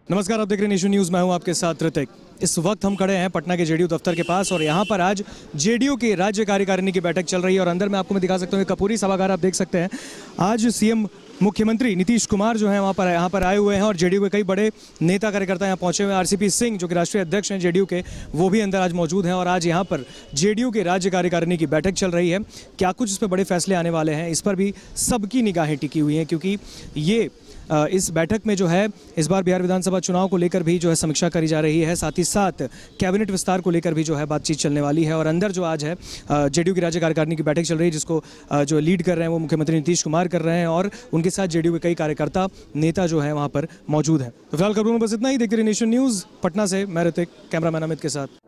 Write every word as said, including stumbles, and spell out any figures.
नमस्कार, आप देख रहे हैं नेशन न्यूज़। मैं हूं आपके साथ ऋतिक। इस वक्त हम खड़े हैं पटना के जेडीयू दफ्तर के पास और यहां पर आज जेडीयू की राज्य कार्यकारिणी की बैठक चल रही है और अंदर में आपको मैं दिखा सकता हूं कपूरी सभागार आप देख सकते हैं। आज सीएम मुख्यमंत्री नीतीश कुमार जो है वहां पर यहाँ पर आए हुए हैं और जेडीयू के कई बड़े नेता कार्यकर्ता यहाँ पहुंचे हुए हैं। आरसीपी सिंह जो कि राष्ट्रीय अध्यक्ष हैं जेडीयू के, वो भी अंदर आज मौजूद हैं और आज यहाँ पर जेडीयू के राज्य कार्यकारिणी की बैठक चल रही है। क्या कुछ इस पर बड़े फैसले आने वाले हैं, इस पर भी सबकी निगाहें टिकी हुई हैं, क्योंकि ये इस बैठक में जो है इस बार बिहार विधानसभा चुनाव को लेकर भी जो है समीक्षा करी जा रही है। साथ ही साथ कैबिनेट विस्तार को लेकर भी जो है बातचीत चलने वाली है। और अंदर जो आज है जेडीयू की राज्य कार्यकारिणी की बैठक चल रही है, जिसको जो लीड कर रहे हैं वो मुख्यमंत्री नीतीश कुमार कर रहे हैं और उनके साथ जेडीयू के कई कार्यकर्ता नेता जो है वहाँ पर मौजूद हैं। तो फिलहाल खबरों में बस इतना ही। देखते रहिए नेशन न्यूज़। पटना से मैं ऋतिक, कैमरामैन अमित के साथ।